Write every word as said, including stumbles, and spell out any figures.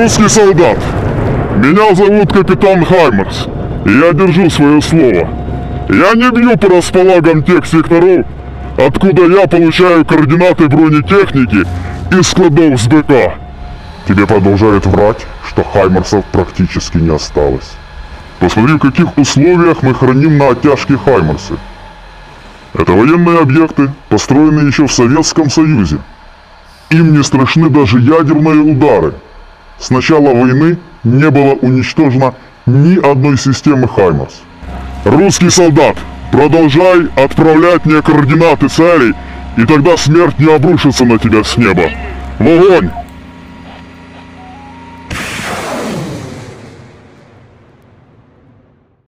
Русский солдат, меня зовут капитан Хаймарс, и я держу свое слово. Я не бью по располагам тех секторов, откуда я получаю координаты бронетехники из складов с БК. Тебе продолжают врать, что Хаймарсов практически не осталось. Посмотри, в каких условиях мы храним на оттяжке Хаймарсы. Это военные объекты, построенные еще в Советском Союзе. Им не страшны даже ядерные удары. С начала войны не было уничтожено ни одной системы Хаймарс. Русский солдат, продолжай отправлять мне координаты целей, и тогда смерть не обрушится на тебя с неба. В огонь!